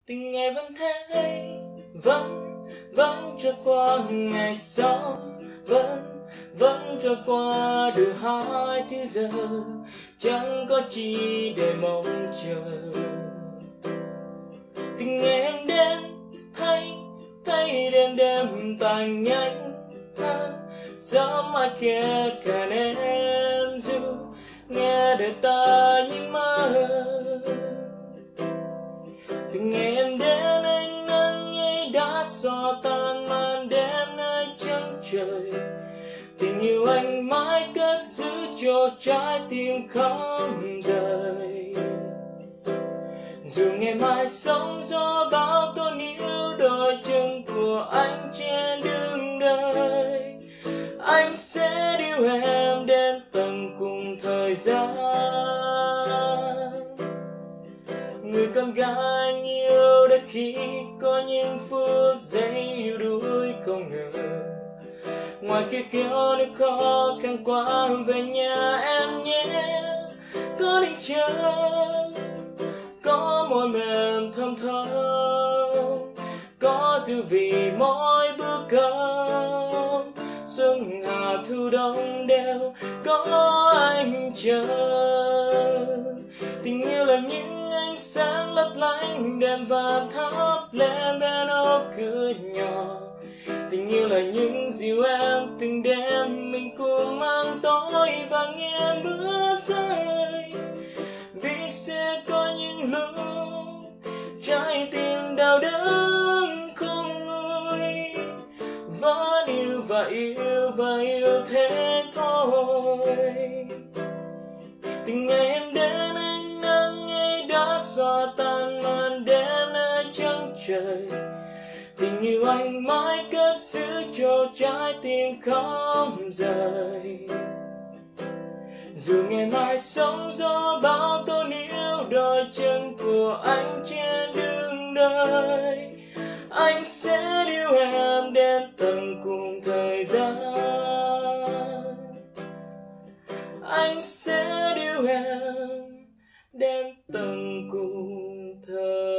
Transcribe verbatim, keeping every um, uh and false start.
Từng ngày vẫn thế, vẫn vẫn trôi qua ngày sống, vẫn vẫn trôi qua được hai thứ giờ, chẳng có chi để mong chờ. Từng ngày em đến thấy thấy đêm đêm tàn nhẫn hơn, gió mai kia cạnh em ru nghe đời ta như mơ. Từng ngày em đến ánh nắng ấy đã xóa tan màn đêm nơi chân trời. Tình yêu anh mãi cất giữ cho trái tim không rời. Dù ngày mai sóng gió bão tố níu đôi chân của anh trên đường đời, anh sẽ điêu em đến tận cùng thời gian. Người con gái anh yêu đã khi có những phút giây yêu đuối không ngờ. Ngoài kia kéo nước khó khăn quá về nhà em nhé. Có định chờ, có môi mềm thơm thơm, có dư vị mỗi bữa cơm. Xuân hạ thu đông đều có anh chờ. Tình yêu là những ánh sáng lấp lánh đèn vàng thắp lên bên ô cửa nhỏ. Tình yêu là những dịu em từng đêm mình cùng mang tối và nghe mưa rơi. Biết sẽ có những lúc trái tim đau đớn không nguôi, vẫn yêu và yêu và yêu thế thôi. Từng ngày em đến ánh nắng ấy đã xóa tan màn đêm nơi trắng trời. Tình yêu anh mãi cất giữ cho trái tim không rời. Dù ngày mai sóng gió bão tố níu đôi chân của anh trên đường đời, anh sẽ điêu em đến tận cùng thời gian. Anh sẽ điêu em đến tận cùng thời gian.